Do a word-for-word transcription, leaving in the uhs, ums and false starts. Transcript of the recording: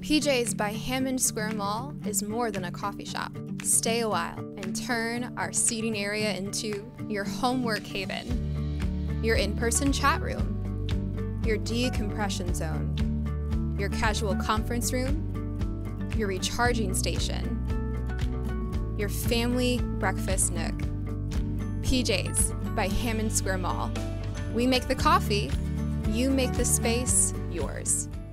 P J's by Hammond Square Mall is more than a coffee shop. Stay a while and turn our seating area into your homework haven, your in-person chat room, your decompression zone, your casual conference room, your recharging station, your family breakfast nook. P J's by Hammond Square Mall. We make the coffee, you make the space yours.